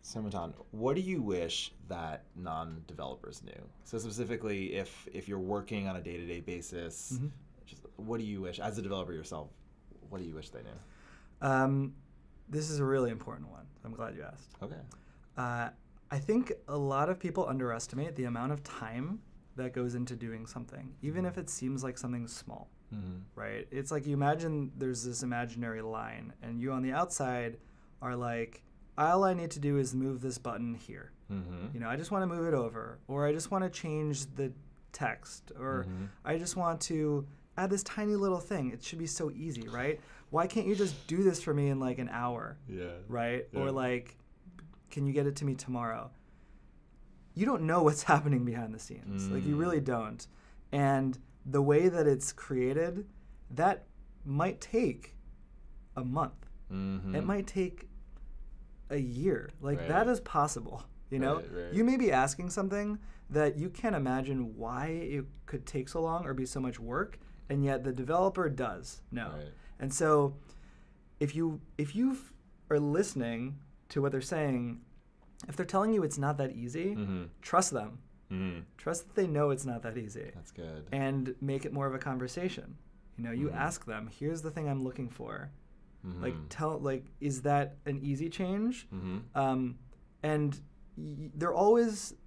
So, Matan, what do you wish that non-developers knew? So specifically, if you're working on a day-to-day basis, just what do you wish, as a developer yourself, what do you wish they knew? This is a really important one. I'm glad you asked. Okay. I think a lot of people underestimate the amount of time that goes into doing something, even if it seems like something small, right? It's like you imagine there's this imaginary line, and you on the outside are like, all I need to do is move this button here. You know, I just want to move it over, or I just want to change the text, or I just want to add this tiny little thing. It should be so easy, right? Why can't you just do this for me in like an hour? Yeah. Right? Yeah. Or like, can you get it to me tomorrow? You don't know what's happening behind the scenes. Like, you really don't. And the way that it's created, that might take a month. It might take a year. Like, that is possible. You know, you may be asking something that you can't imagine why it could take so long or be so much work, and yet the developer does know. And so if you are listening to what they're saying, if they're telling you it's not that easy, trust them. Trust that they know it's not that easy. That's good. And make it more of a conversation. You know, you ask them, here's the thing I'm looking for. Like, is that an easy change? And they're always